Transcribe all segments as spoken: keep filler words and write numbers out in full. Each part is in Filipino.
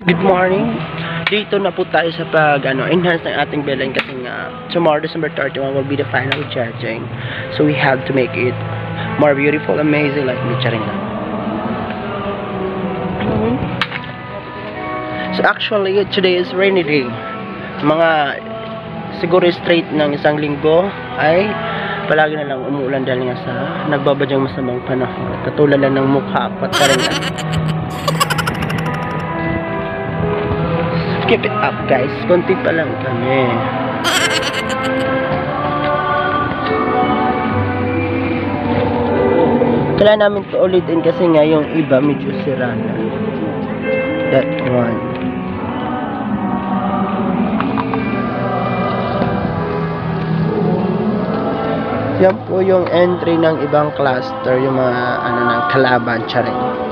Good morning. Dito na po tayo sa pag ano, enhance ng ating billing kasi nga tomorrow December thirty-first will be the final judging. So we have to make it more beautiful, amazing like me charing lang. So actually today is rainy day. Mga siguro straight ng isang linggo ay palagi na lang umuulan dahil nga sa nagbabadyang masamang panahon. Katulad lang ng mukha at charing lang. Keep it up guys, konti pa lang kami. Kailangan namin to ulitin kasi nga yung iba medyo sira na. That one. Yan po yung entry ng ibang cluster, yung mga ano ng kalaban, charing.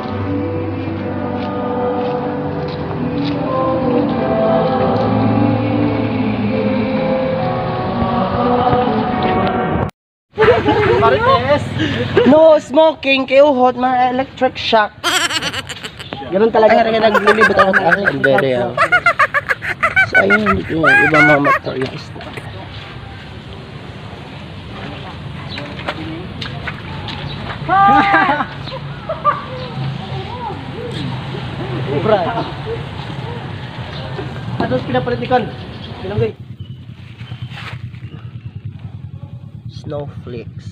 No smoking, kayo hot, mga electric shock. Ganun talaga. Ay, naglilibot ako sa akin. Very ah. So, ayun, dito nga, ibang mga materials na. Ubra. Atos pinapolitikon. Pinanggoy. Snowflakes.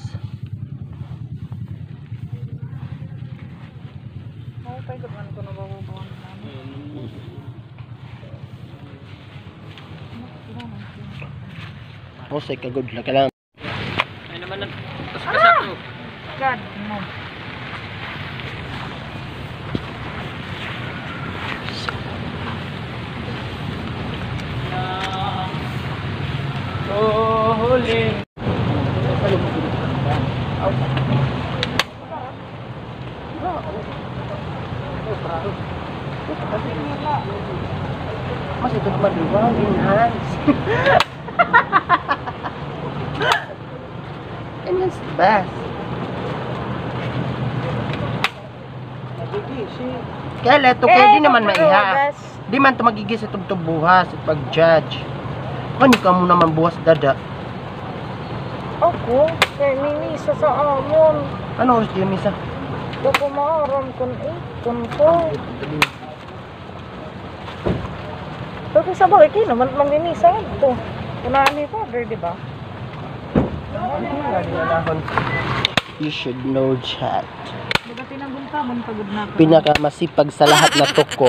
Oh, say ka good luck lang. Ay naman nag paspasak ko. God mo. Oh, holy. Mas ito naman diba? Enhance. Enhance the best. Kaya leto kayo di naman maiha. Di man ito magigis itong buhas at pag-judge. Kani ka mo naman buhas dada. Ako? Kaya minisa sa amon. Ano oras di misa? Bako maaram kun eh. Kun ko. Pero sa bagay kayo naman manginisa ito. Kunaan ni father, di ba? You should know chat. Baga tinabunta, pagod na ako. Pinakamasipag sa lahat na tuko.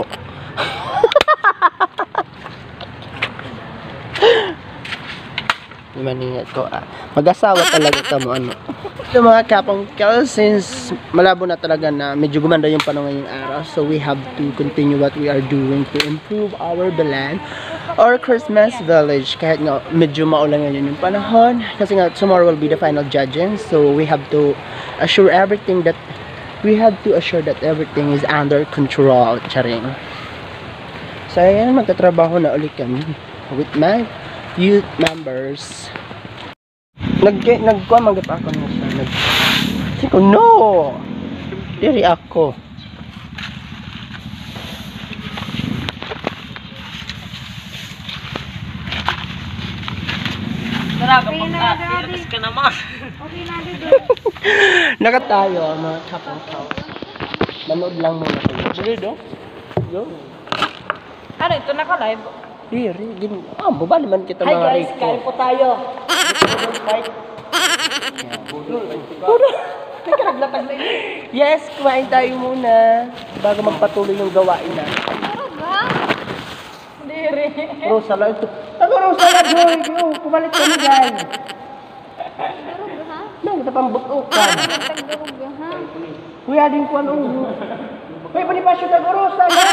Maningat ko ah. Mag-asawa talaga ka mo ano. So mga kapangkel, since malabo na talaga na medyo gumanda yung panahon ngayong araw, so we have to continue what we are doing to improve our Belen or Christmas village. Kahit nga medyo maulan ngayon yung panahon, kasi nga tomorrow will be the final judging, so we have to assure everything that we have to assure that everything is under control. Charing. So ayan, magtatrabaho na ulit kami with my youth members. Nag nagkuha magap ako na siya. Nag Siko no. Diri ako. Tara, kapag na-relax ka naman. Okay na dito. Nakatayo mga kapang tao. Manood lang muna kayo. Diri do. Go. Ano ito naka-live? Diri, gin. Ah, baba naman kita Hi mga guys, Rico. kain po tayo. Yes, kumain tayo muna bago magpatuloy yung gawain na. Diri. Rosala ito. Tago Rosala, joy. Yo, kumalit kami guys. Nang kita pambutukan. Kuya din ko anong. May panipasyo tago Rosala.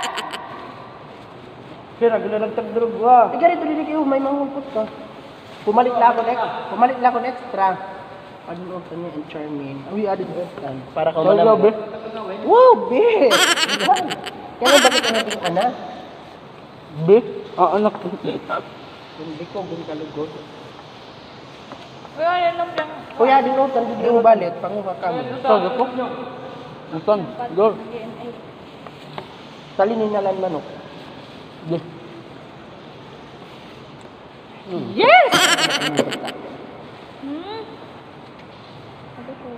Kaya gula nagtagdrog wa. Eh ganito din kayo, may mangulpot ka. Pumalit lang ako next. Pumalit lang ako extra. Ano ko niya and charming. We added extra para ka manam. Wow, be. Kaya bakit ang ating anak? Be? Ah, anak ko. Hindi ko bin kalugot. Kuya, yan lang lang. Kuya, din o, tandi yung balit, panguha kami. Saan ako? Saan? Dor. Salinin na lang manok. Yes! Hmm. Ano po?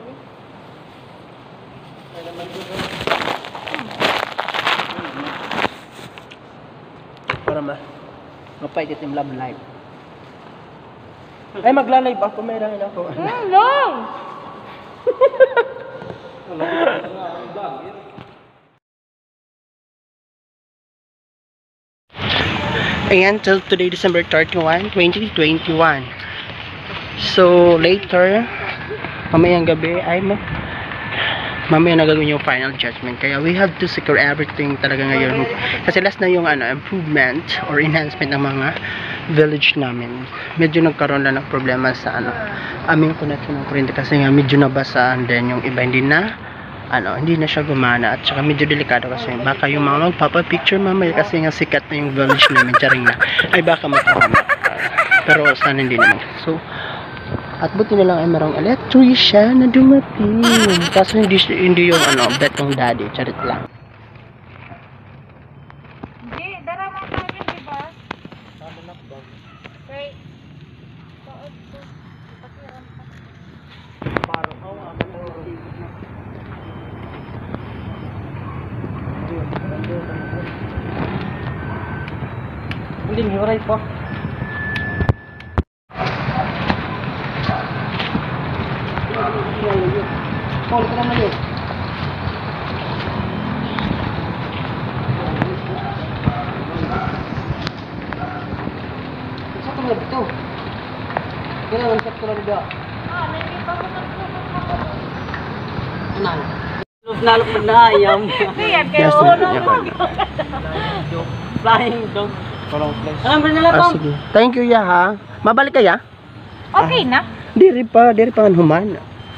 Para ma mapait ito yung love life. Ay, magla-live ako. Meron ako. Hmm, long! Ayan, till today, December thirty-first, twenty twenty-one. So, later, mamayang gabi, ay ma mamaya na gagawin yung final judgment. Kaya we have to secure everything talaga ngayon. Kasi last na yung ano, improvement or enhancement ng mga village namin. Medyo nagkaroon lang ng problema sa ano, aming connection ng kuryente kasi nga medyo nabasa, and then yung iba hindi na ano, hindi na siya gumana, at saka medyo delikado kasi baka yung mga magpapapicture mamaya kasi nga sikat na yung village namin, charing na, ay baka magpapamak. Pero sana hindi naman. So, at buti na lang ay merong electrician na dumating. Kaso hindi, hindi yung ano, betong daddy, charit lang. Hindi, daramang namin, di ba? Okay. Taot ko. Patiran pa. Parang ako nga. Hindi, hiwaray po. Paul, ka naman yun. Isa ka mga bito. Kaya lang, isa ka lang dito. Ah, nakikita ko na po. Ano? Nalok na ayam. Hindi yan, kaya Yes, ulo yeah. mo. Flying dog. Parang place. Alam mo nila Ah, Tom? sige. Thank you, ya, ha? Mabalik ka, ya? Okay na? Diri pa, diri pa ang human.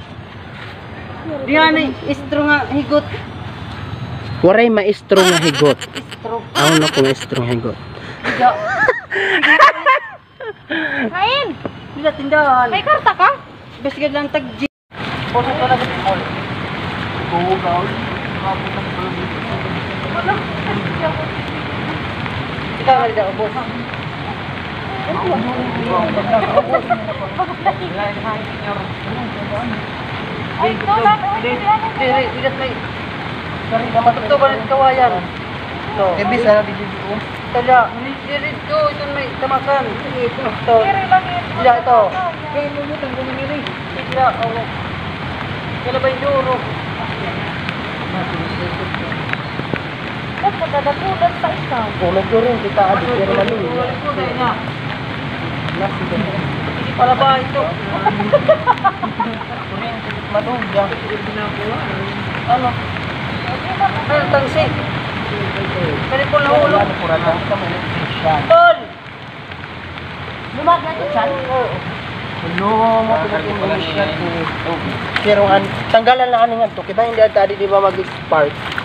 Di nga ni istro nga higot. Waray maestro nga higot. Istro. Ako na kung maestro nga higot. Tidak. Kain! Tidak tindahan. May karta ka? Bes ka lang tag G. Poso ko na sa mall. Bugaw. Kita nga dito boss. Ay, ito lang. Diri, ikat may. Sorry, ito ba rin kawayan? Ito. Ebis na video ko. Tala, diri ito, ito may tamakan. Ito. Kiri lang yun. Tidak ito. Kaya mo mo tanggung ini. Tidak, oh. Kaya ba yung duro? Ba't magdadagulan pa ikaw? Kulog ko rin, kita adik pero mali. Hindi pala ba ito? Madugya. Ano? Ano tangsi? Kali po na ulo. Tol! Lumag na ito dyan? Oo. Hello, mo pinag-English yan. Pero an tanggalan lang ano nga to, kita hindi tadi di ba mag-spark.